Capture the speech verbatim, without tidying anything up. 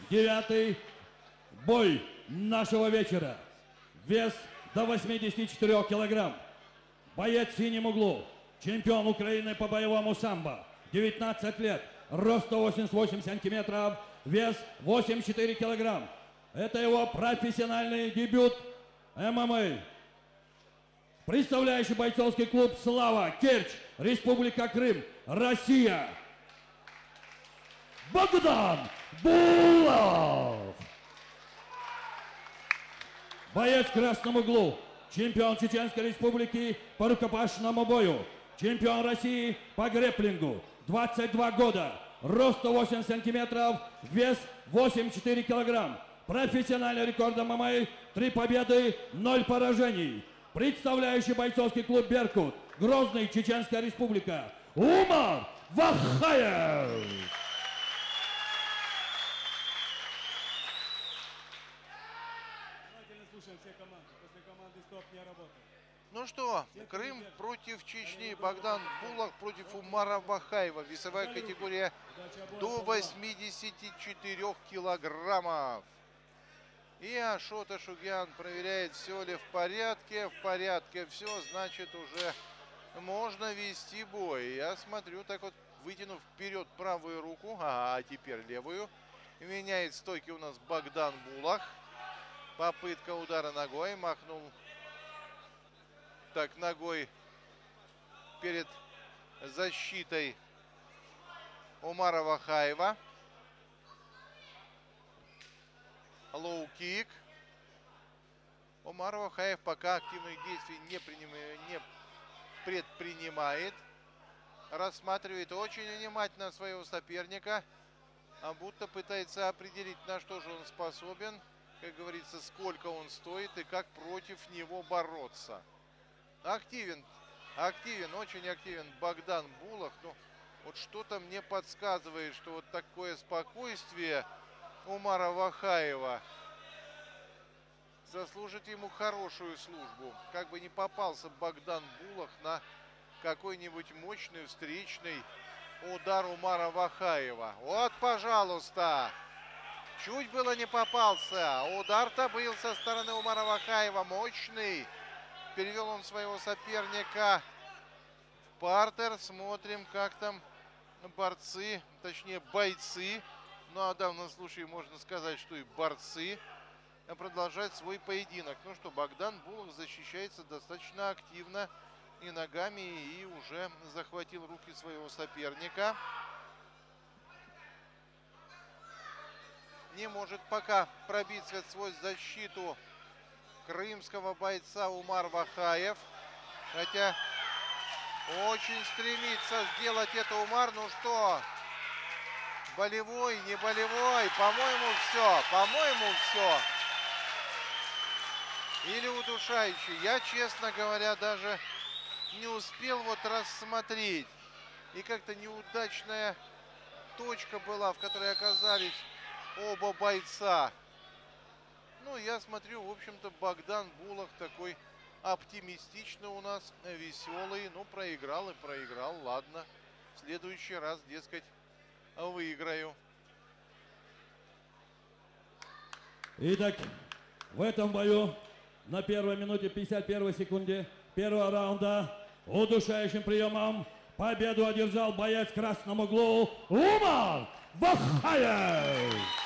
Девятый бой нашего вечера. Вес до восьмидесяти четырёх килограмм. Боец в синем углу. Чемпион Украины по боевому самбо. девятнадцать лет. Рост сто восемьдесят восемь сантиметров. Вес восемьдесят четыре килограмм. Это его профессиональный дебют эм эм а. Представляющий бойцовский клуб «Слава», Керчь, Республика Крым, Россия. Богдан Булов. Боец в красном углу. Чемпион Чеченской Республики по рукопашному бою. Чемпион России по грэпплингу. двадцать два года. Рост сто восемьдесят сантиметров. Вес восемьдесят четыре килограмм. Профессиональный рекорд эм эм а. Три победы, ноль поражений. Представляющий бойцовский клуб «Беркут», Грозный, Чеченская Республика, Умар Вахаев. Ну что, Крым против Чечни, Богдан Булах против Умара Вахаева. Весовая категория до восьмидесяти четырёх килограммов. И Ашот Ашугян проверяет, все ли в порядке. В порядке все, значит, уже можно вести бой. Я смотрю, так вот, вытянув вперед правую руку, а теперь левую. Меняет стойки у нас Богдан Булах. Попытка удара ногой, махнул так ногой перед защитой Умара Вахаева. Лоу-кик. Умар Вахаев пока активных действий не, принимает, не предпринимает. Рассматривает очень внимательно своего соперника. А будто пытается определить, на что же он способен. Как говорится, сколько он стоит и как против него бороться. Активен, активен, очень активен Богдан Булах. Ну, вот что-то мне подсказывает, что вот такое спокойствие Умара Вахаева заслужит ему хорошую службу. Как бы не попался Богдан Булах на какой-нибудь мощный встречный удар Умара Вахаева. Вот, пожалуйста. Чуть было не попался. Удар-то был со стороны Умара Вахаева мощный. Перевел он своего соперника в партер. Смотрим, как там борцы, точнее бойцы. Ну, а в данном случае можно сказать, что и борцы продолжают свой поединок. Ну что, Богдан Булах защищается достаточно активно и ногами, и уже захватил руки своего соперника. Не может пока пробиться сквозь защиту крымского бойца Умар Вахаев. Хотя очень стремится сделать это Умар. Ну что, болевой, не болевой, по-моему, все, по-моему, все. Или удушающий. Я, честно говоря, даже не успел вот рассмотреть. И как-то неудачная точка была, в которой оказались оба бойца. Ну, я смотрю, в общем-то, Богдан Булах такой оптимистичный у нас, веселый. Ну, проиграл и проиграл. Ладно, в следующий раз, дескать, выиграю. Итак, в этом бою на первой минуте пятьдесят первой секунде первого раунда удушающим приемом победу одержал боец в красном углу Умар Вахаев.